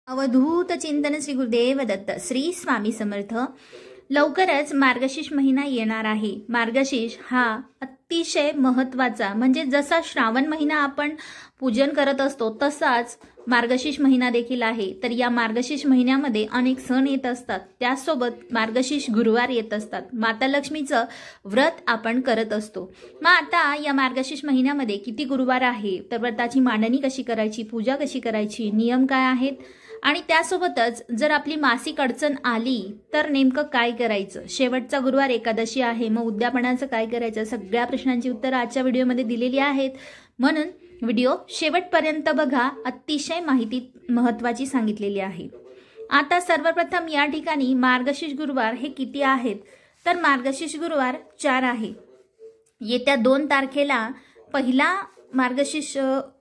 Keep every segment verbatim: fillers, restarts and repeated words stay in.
अवधूत चिंतन श्री गुरुदेव दत्त श्री स्वामी समर्थ। लवकरच मार्गशीर्ष महिना येणार आहे। मार्गशीर्ष हा अतिशय महत्त्वाचा, म्हणजे जसा श्रावण महिना आपण पूजन करत असतो तसाच मार्गशीर्ष महिना देखील आहे। तर या मार्गशीर्ष महिन्यामध्ये अनेक सण येत असतात, त्यासोबत मार्गशीर्ष गुरुवार येत असतात। माता लक्ष्मीचं व्रत आपण करत असतो। मग आता या मार्गशीर्ष महिन्यामध्ये किती गुरुवार आहे, तर व्रताची मांडणी कशी करायची, पूजा कशी करायची, नियम काय आहेत, आणि त्यासोबतच जर आपली मासिक अडचण आली तर नेमकं काय करायचं, शेवटचा गुरुवार एकादशी आहे, मग उद्यापनाचं काय करायचं, सगळ्या प्रश्नांची उत्तरं आजच्या व्हिडिओमध्ये दिलेली आहेत। म्हणून व्हिडिओ शेवटपर्यंत बघा, अतिशय माहिती महत्त्वाची सांगितलेली आहे। आता सर्वप्रथम या ठिकाणी मार्गशीर्ष गुरुवार हे किती आहेत, तर मार्गशीर्ष गुरुवार चार आहे। येत्या दोन तारखेला पहिला मार्गशीर्ष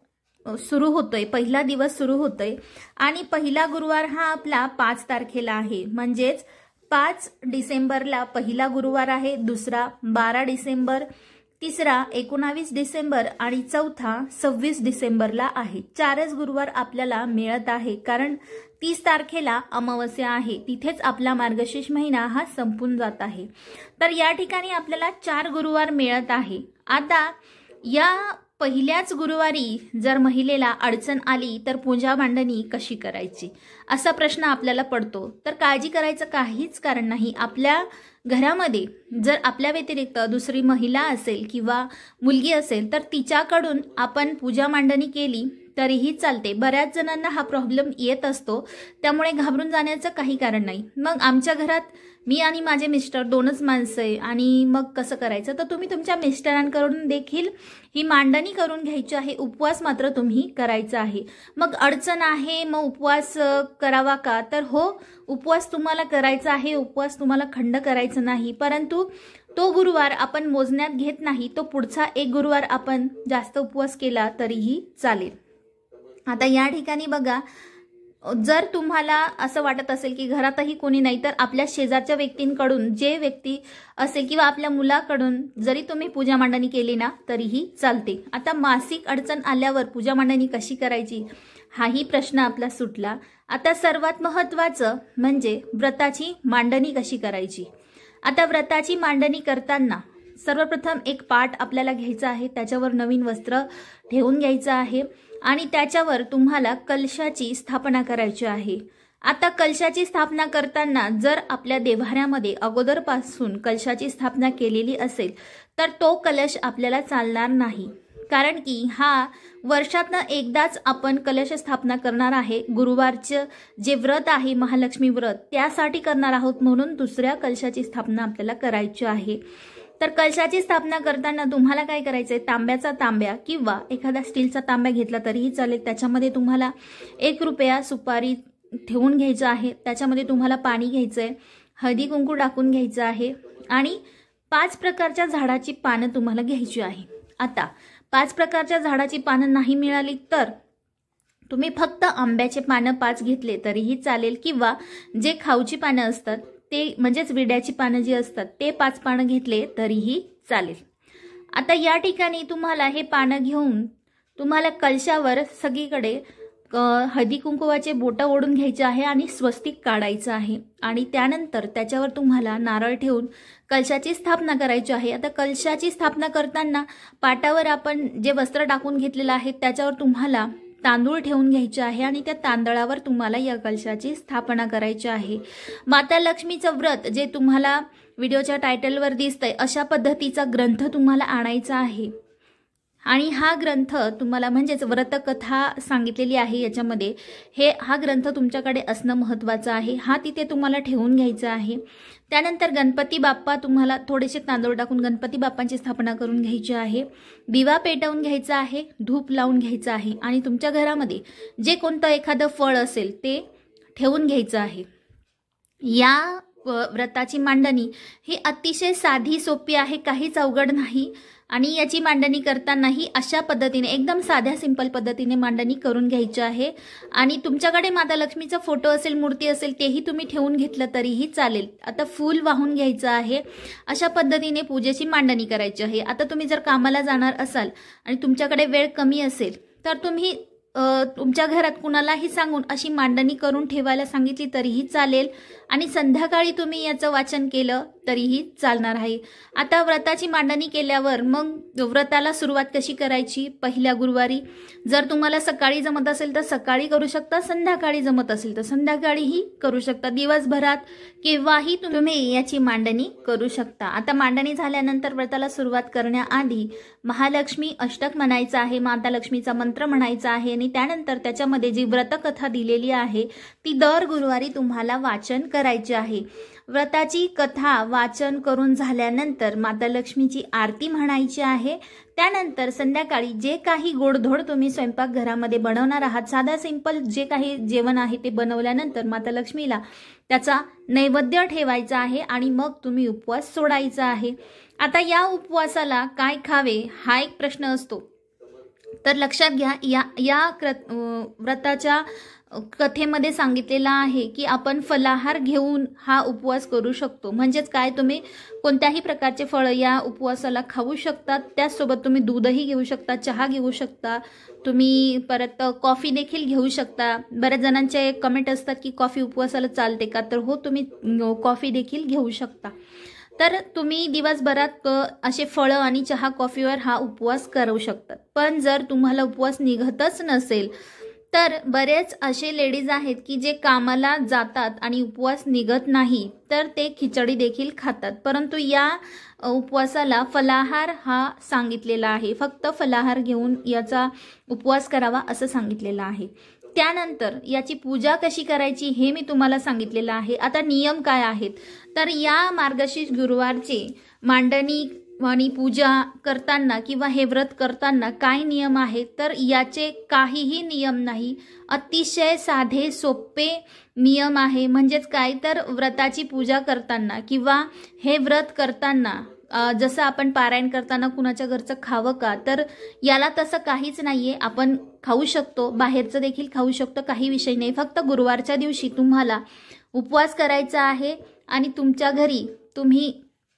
सुरू होतोय, पहिला दिवस सुरू होतोय, आणि पहिला गुरुवार हा आपला पाच तारखेला आहे। म्हणजेच पाच डिसेंबरला पहिला गुरुवार आहे, दुसरा बारा डिसेंबर, तिसरा एकोणावीस डिसेंबर आणि चौथा सव्वीस डिसेंबरला आहे। चारच गुरुवार आपल्याला मिळत आहे, कारण तीस तारखेला अमावस्या आहे, तिथेच आपला मार्गशीर्ष महिना हा संपून जात आहे। तर या ठिकाणी आपल्याला चार गुरुवार मिळत आहे। आता या पहिल्याच गुरुवारी जर महिलेला अडचण आली तर पूजा मांडणी कशी करायची, असा प्रश्न आपल्याला पडतो। तर काळजी करायचं काहीच कारण नाही। आपल्या घरामध्ये जर आपल्या व्यतिरिक्त दुसरी महिला असेल किंवा मुलगी असेल तर तिच्याकडून आपण पूजा मांडणी केली तरीही चालते। बऱ्याच जणांना हा प्रॉब्लेम येत असतो, त्यामुळे घाबरून जाण्याचं काही कारण नाही। मग आमच्या घरात मी आणि माझे मिस्टर दोनच माणसं आहे आणि मग कसं करायचं, तर तुम्ही तुमच्या मिस्टरांकडून देखील ही मांडणी करून घ्यायची आहे। उपवास मात्र तुम्ही करायचा आहे। मग अडचण आहे, मग उपवास करावा का, तर हो, उपवास तुम्हाला करायचा आहे, उपवास तुम्हाला खंड करायचं नाही, परंतु तो गुरुवार आपण मोजण्यात घेत नाही, तो पुढचा एक गुरुवार आपण जास्त उपवास केला तरीही चालेल। आता या ठिकाणी बघा, जर तुम्हाला असं वाटत असेल की घरातही कोणी नाही, तर आपल्या शेजारच्या व्यक्तींकडून, जे व्यक्ती असेल किंवा आपल्या मुलाकडून जरी तुम्ही पूजा मांडणी केली ना तरीही चालते। आता मासिक अडचण आल्यावर पूजा मांडणी कशी करायची, हाही प्रश्न आपला सुटला। आता सर्वात महत्त्वाचं म्हणजे व्रताची मांडणी कशी करायची। आता व्रताची मांडणी करताना सर्वप्रथम एक पाट आपल्याला घ्यायचा आहे, त्याच्यावर नवीन वस्त्र ठेवून घ्यायचं आहे आणि त्याच्यावर तुम्हाला कलशाची स्थापना करायची आहे। आता कलशाची स्थापना करताना जर आपल्या देव्हाऱ्यामध्ये अगोदरपासून कलशाची स्थापना केलेली असेल तर तो कलश आपल्याला चालणार नाही, कारण की हा वर्षातनं एकदाच आपण कलश स्थापना करणार आहे। गुरुवारचं जे व्रत आहे, महालक्ष्मी व्रत, त्यासाठी करणार आहोत, म्हणून दुसऱ्या कलशाची स्थापना आपल्याला करायची आहे। तर कलशाची स्थापना करताना तुम्हाला काय करायचंय, तांब्याचा तांब्या किंवा एखादा स्टीलचा तांब्या घेतला तरीही चालेल, त्याच्यामध्ये तुम्हाला एक रुपया सुपारी ठेवून घ्यायचं आहे, त्याच्यामध्ये तुम्हाला पाणी घ्यायचंय, हळदी कुंकू टाकून घ्यायचं आहे आणि पाच प्रकारच्या झाडाची पानं तुम्हाला घ्यायची आहे। आता पाच प्रकारच्या झाडाची पानं नाही मिळाली तर तुम्ही फक्त आंब्याचे पानं पाच घेतले तरीही चालेल, किंवा जे खाऊची पानं असतात ते म्हणजेच विड्याची पानं जी असतात ते पाच पानं घेतले तरीही चालेल। आता या ठिकाणी तुम्हाला हे पानं घेऊन तुम्हाला कलशावर सगळीकडे हळदी कुंकुवाचे बोटं ओढून घ्यायचे आहे आणि स्वस्तिक काढायचं आहे, आणि त्यानंतर त्याच्यावर तुम्हाला नारळ ठेवून कलशाची स्थापना करायची आहे। आता कलशाची स्थापना करताना पाटावर आपण जे वस्त्र टाकून घेतलेलं आहे त्याच्यावर तुम्हाला तांदूळ ठेवून घ्यायचे आहे आणि त्या तांदळावर तुम्हाला या कलशाची स्थापना करायची आहे। माता लक्ष्मीचं व्रत जे तुम्हाला व्हिडिओच्या टायटलवर दिसतंय अशा पद्धतीचा ग्रंथ तुम्हाला आणायचा आहे, आणि हा ग्रंथ तुम्हाला म्हणजेच व्रतकथा सांगितलेली आहे याच्यामध्ये, हे हा ग्रंथ तुमच्याकडे असणं महत्त्वाचं आहे। हा तिथे तुम्हाला ठेवून घ्यायचा आहे। त्यानंतर गणपती बाप्पा तुम्हाला थोडेसे तांदूळ टाकून गणपती बाप्पांची स्थापना करून घ्यायची आहे, दिवा पेटवून घ्यायचा आहे, धूप लावून घ्यायचा आहे, आणि तुमच्या घरामध्ये जे कोणतं एखादं फळ असेल ते ठेवून घ्यायचं आहे। या व्रताची मांडणी ही अतिशय साधी सोपी आहे, काहीच अवघड नाही, आणि याची मांडणी करतानाही अशा पद्धतीने एकदम साध्या सिंपल पद्धतीने मांडणी करून घ्यायची आहे। आणि तुमच्याकडे माता लक्ष्मीचा फोटो असेल, मूर्ती असेल, तेही तुम्ही ठेवून घेतलं तरीही चालेल। आता फूल वाहून घ्यायचं आहे, अशा पद्धतीने पूजेची मांडणी करायची आहे। आता तुम्ही जर कामाला जाणार असाल आणि तुमच्याकडे वेळ कमी असेल तर तुम्ही तुमच्या घरात कुणालाही सांगून अशी मांडणी करून ठेवायला सांगितली तरीही चालेल आणि संध्याकाळी तुम्ही याचं वाचन केलं तरीही चालणार आहे। आता व्रताची मांडणी केल्यावर मग व्रताला सुरुवात कशी करायची? पहिल्या गुरुवारी जर तुम्हाला सकाळी जमत असेल तर सकाळी करू शकता, संध्याकाळी जमत असेल तर संध्याकाळीही करू शकता, दिवसभरात केव्हाही तुम्ही याची मांडणी करू शकता। आता मांडणी झाल्यानंतर व्रताला सुरुवात करण्याआधी महालक्ष्मी अष्टक म्हणायचं आहे, माता लक्ष्मीचा मंत्र म्हणायचा आहे आणि त्यानंतर त्याच्यामध्ये जी व्रतकथा दिलेली आहे ती दर गुरुवारी तुम्हाला वाचन करायची आहे। व्रताची कथा वाचन करून झाल्यानंतर माता लक्ष्मीची आरती म्हणायची आहे। त्यानंतर संध्याकाळी जे काही गोडधोड तुम्ही स्वयंपाक घरामध्ये बनवणार आहात, साधा सिंपल जे काही जेवण आहे ते बनवल्यानंतर माता लक्ष्मीला त्याचा नैवेद्य ठेवायचा आहे आणि मग तुम्ही उपवास सोडायचा आहे। आता या उपवासाला काय खावे हा एक प्रश्न असतो, तर लक्षात घ्या या या व्रताच्या कथेमध्ये सांगितलेलं आहे की आपण फलाहार घेऊन हा उपवास करू शकतो। म्हणजेच काय, तुम्ही कोणत्याही प्रकारचे फळ या उपवासाला खाऊ शकता, त्याचसोबत तुम्ही दूधही घेऊ शकता, चहा घेऊ शकता, तुम्ही परत कॉफी देखील घेऊ शकता। बऱ्याच जणांचे कमेंट असतात की कॉफी उपवासाला चालते का, तर हो, तुम्ही कॉफी देखील घेऊ शकता। तर तुम्ही दिवसभरात असे फळं आणि चहा कॉफीवर हा उपवास करू शकतात। पण जर तुम्हाला उपवास निघतच नसेल तर बरेच असे लेडीज आहेत की जे कामाला जातात आणि उपवास निघत नाही, तर ते खिचडी देखील खातात, परंतु या उपवासाला फलाहार हा सांगितलेला आहे, फक्त फलाहार घेऊन याचा उपवास करावा असं सांगितलेलं आहे। त्यानंतर याची पूजा कशी करायची हे मी तुम्हाला सांगितलेलं आहे। आता नियम काय आहेत, तर या मार्गशीर्ष गुरुवारचे मांडणी आणि पूजा करताना किंवा हे व्रत करताना काय नियम आहेत, तर याचे काहीही नियम नाही, अतिशय साधे सोपे नियम आहे। म्हणजेच काय, तर व्रताची पूजा करताना किंवा हे व्रत करताना जसं आपण पारायण करताना कुणाच्या घरचं खावं का, तर याला तसं काहीच नाहीये, आपण खाऊ शकतो, बाहेरचं देखील खाऊ शकतो, काही विषय नाही। फक्त गुरुवारच्या दिवशी तुम्हाला उपवास करायचा आहे आणि तुमच्या घरी तुम्ही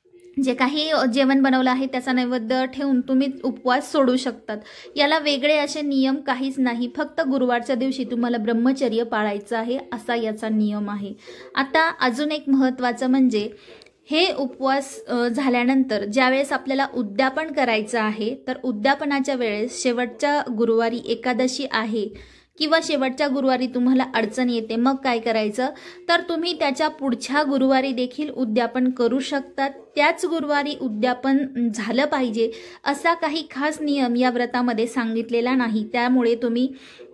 जे काही जेवण बनवलं आहे त्याचा नैवेद्य ठेवून तुम्ही उपवास सोडू शकतात। याला वेगळे असे नियम काहीच नाही, फक्त गुरुवारच्या दिवशी तुम्हाला ब्रह्मचर्य पाळायचं आहे असा याचा नियम आहे। आता अजून एक महत्त्वाचं म्हणजे हे उपवास झाल्यानंतर ज्यावेळेस आपल्याला उद्यापन करायचं आहे, तर उद्यापनाच्या वेळेस शेवटच्या गुरुवारी एकादशी आहे किंवा शेवटच्या गुरुवारी तुम्हाला अडचण येते, मग काय करायचं, तर तुम्ही त्याच्या पुढच्या गुरुवारी देखील उद्यापन करू शकतात। त्याच गुरुवारी उद्यापन झालं पाहिजे असा काही खास नियम या व्रतामध्ये सांगितलेला नाही, त्यामुळे तुम्ही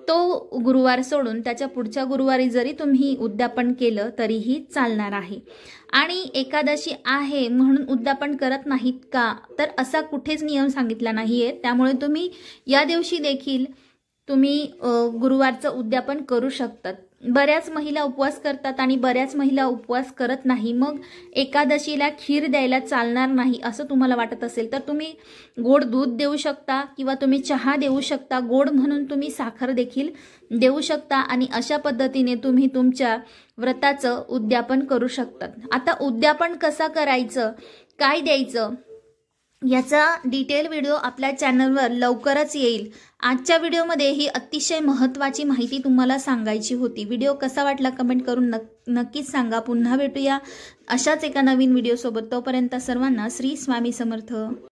तो गुरुवार सोडून त्याच्या पुढच्या गुरुवारी जरी तुम्ही उद्यापन केलं तरीही चालणार आहे। आणि एकादशी आहे म्हणून उद्यापन करत नाहीत का, तर असा कुठेच नियम सांगितला नाहीये, त्यामुळे तुम्ही या दिवशी देखील तुम्ही गुरुवारचं उद्यापन करू शकतात। बऱ्याच महिला उपवास करतात आणि बऱ्याच महिला उपवास करत नाही, मग एकादशीला खीर द्यायला चालणार नाही असं तुम्हाला वाटत असेल तर तुम्ही गोड दूध देऊ शकता किंवा तुम्ही चहा देऊ शकता, गोड म्हणून तुम्ही साखर देखील देऊ शकता आणि अशा पद्धतीने तुम्ही तुमच्या व्रताचं उद्यापन करू शकतात। आता उद्यापन कसं करायचं, काय द्यायचं याचा डिटेल व्हिडिओ आपल्या चॅनलवर लवकरच येईल। आजच्या व्हिडिओमध्ये ही अतिशय महत्त्वाची माहिती तुम्हाला सांगायची होती। व्हिडिओ कसा वाटला कमेंट करून नक्कीच सांगा। पुन्हा भेटूया अशाच एका नवीन व्हिडिओसोबत, तोपर्यंत सर्वांना श्री स्वामी समर्थ।